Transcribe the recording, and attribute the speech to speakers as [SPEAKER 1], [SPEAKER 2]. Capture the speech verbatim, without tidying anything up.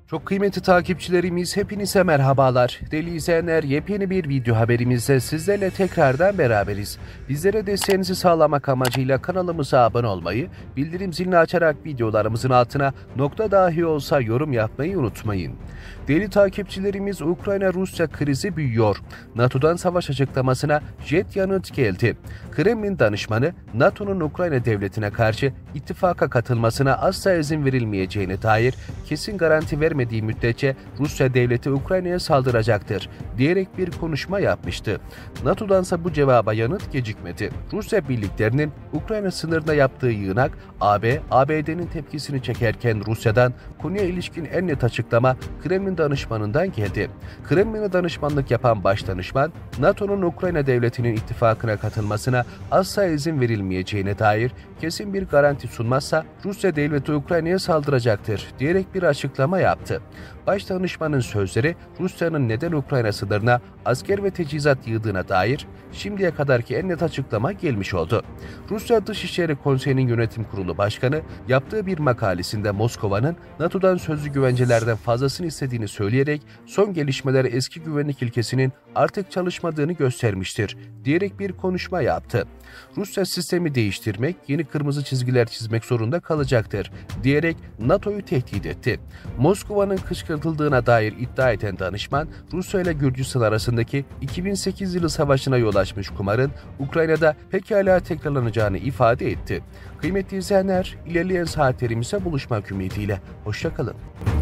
[SPEAKER 1] Çok kıymetli takipçilerimiz, hepinize merhabalar. Değerli izleyenler, yepyeni bir video haberimizde sizlerle tekrardan beraberiz. Bizlere desteğinizi sağlamak amacıyla kanalımıza abone olmayı, bildirim zilini açarak videolarımızın altına nokta dahi olsa yorum yapmayı unutmayın. Değerli takipçilerimiz, Ukrayna-Rusya krizi büyüyor. NATO'dan savaş açıklamasına jet yanıt geldi. Kremlin danışmanı, NATO'nun Ukrayna devletine karşı ittifaka katılmasına asla izin verilmeyeceğine dair kesin garanti vermediği müddetçe Rusya devleti Ukrayna'ya saldıracaktır diyerek bir konuşma yapmıştı. NATO'dansa bu cevaba yanıt gecikmedi. Rusya birliklerinin Ukrayna sınırına yaptığı yığınak, A B, A B D'nin tepkisini çekerken Rusya'dan konuya ilişkin en net açıklama Kremlin danışmanından geldi. Kremlin'e danışmanlık yapan baş danışman, NATO'nun Ukrayna devletinin ittifakına katılmasına asla izin verilmeyeceğine dair kesin bir garanti sunmazsa Rusya devleti Ukrayna'ya saldıracaktır diyerek bir açıklama yaptı. Baş danışmanın sözleri, Rusya'nın neden Ukrayna sınırına asker ve teçhizat yığdığına dair şimdiye kadarki en net açıklama gelmiş oldu. Rusya Dışişleri Konseyi'nin Yönetim Kurulu Başkanı yaptığı bir makalesinde Moskova'nın NATO'dan sözlü güvencelerden fazlasını istediğini söyleyerek son gelişmeler eski güvenlik ilkesinin artık çalışmadığını göstermiştir diyerek bir konuşma yaptı. Rusya sistemi değiştirmek, yeni kırmızı çizgiler çizmek zorunda kalacaktır diyerek NATO'yu tehdit etti. Moskova'nın kışkırtıldığına dair iddia eden danışman, Rusya ile Gürcistan arasındaki iki bin sekiz yılı savaşına yol açmış kumarın Ukrayna'da pekala tekrarlanacağını ifade etti. Kıymetli izleyenler, ilerleyen saatlerimizde buluşmak ümidiyle. Hoşça kalın.